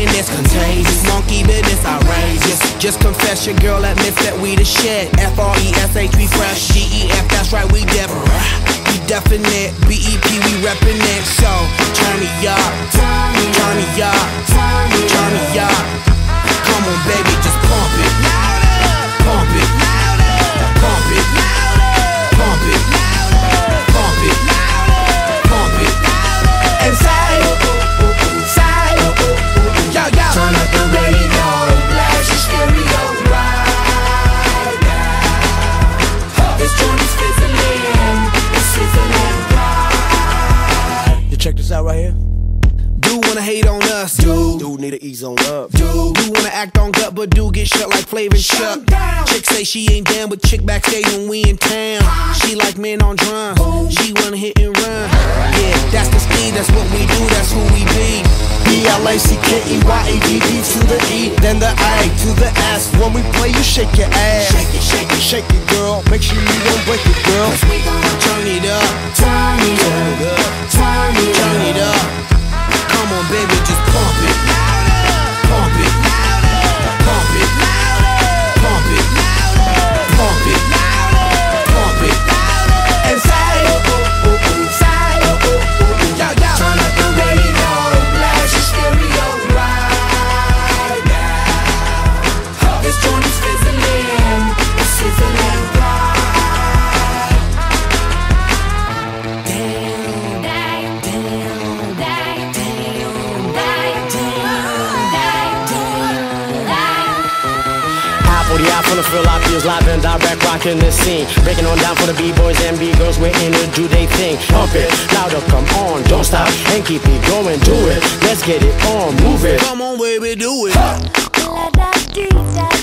and it's contagious. Monkey business outrageous. Just confess your girl admits that we the shit. F-R-E-S-H, we fresh. G-E-F, that's right, we different. We definite. B-E-P, we reppin' it. So, turn me up, turn me up, turn me up. Come on, baby, just pump it. Pump it. Pump it. Pump it. Pump it. Pump it. And say, yo, yo. Turn up the radio, blast your stereo right now. This joint is fizzling, it's sizzling right. You check this out right here. Dude wanna hate on us. Dude need to ease on up. Dude wanna act on gut, but dude get shut like Flavor and Chuck. Chick say she ain't down, but chick backstage when we in town. She like men on drums. She wanna hit and run. Yeah, that's the speed, that's what we do, that's who we be. B-L-A-C-K-E-Y-A-D-D to the E, then the A to the S. When we play, you shake your ass. Shake it, shake it, Shake it, girl. Make sure you don't break it, girl. cause we gon' Turn it up, turn it up, turn it turn it up. Come on, baby, just pump it. Pump it. Pump it. Pump it. Pump it. Pump it. And say, yo, yo. Turn up the radio, blast your stereo right now. This joint is fizzling, it's sizzling right. I finna feel like feels live and direct, rocking the scene. Breaking on down for the B-boys and B-girls, we're in to do they thing. Pump it, louder, come on, don't stop, and keep it going, do it. Let's get it on, move it. Come on, baby, do it. La da dee da